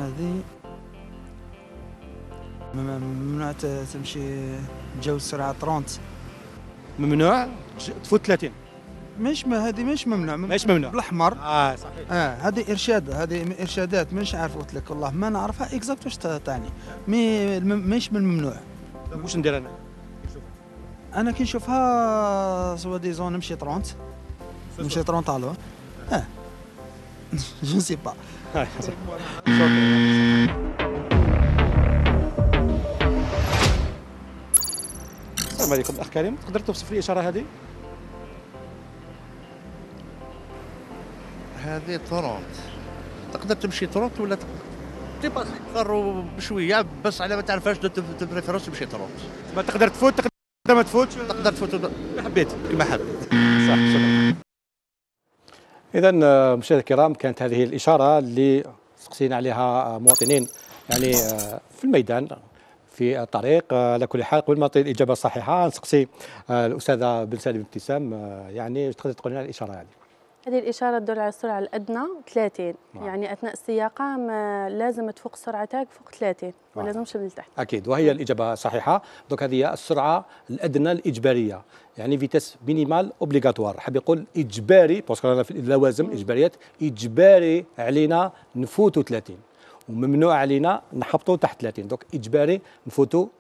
هذه ممنوع تمشي تجاوز السرعة 30. ممنوع تفوت 30. هذه مش ممنوع. مش ممنوع بالاحمر. صحيح. هذه ارشاد، هذه ارشادات مش عارف قلت لك والله ما نعرفها اكزاكت واش تعني. مش من الممنوع. واش ندير انا؟ انا كي نشوفها سوا ديزون نمشي 30 نمشي 30 الو. جو سي با. السلام عليكم اخ كريم، تقدر توصف لي الاشاره هذه؟ هذه 30 تقدر تمشي 30 ولا تباسي تقروا بشويه بس على ما تعرفهاش دو بريفيرونس تمشي 30. ما تقدر تفوت تقدر ما تفوتش، تقدر تفوت كما حبيت. كما حبيت. صح، شكرا. اذا مشاهدينا الكرام، كانت هذه الاشاره اللي سقسينا عليها مواطنين يعني في الميدان في الطريق. على كل حال قبل ما نعطي الاجابه الصحيحه نسقسي الاستاذه بن سالم ابتسام، يعني تقدر تقول لنا الاشاره هذه؟ هذه الإشارة تدل على السرعة الأدنى 30. يعني أثناء السياقة ما لازم تفوق سرعتك فوق 30 ما لازمش من تحت. أكيد، وهي الإجابة الصحيحة. دوك هذه هي السرعة الأدنى الإجبارية، يعني فيتاس مينيمال أوبليغاتوار، حاب يقول إجباري باسكو رانا في اللوازم إجباريات، إجباري علينا نفوتوا 30 وممنوع علينا نحبطوا تحت 30. دوك إجباري نفوتوا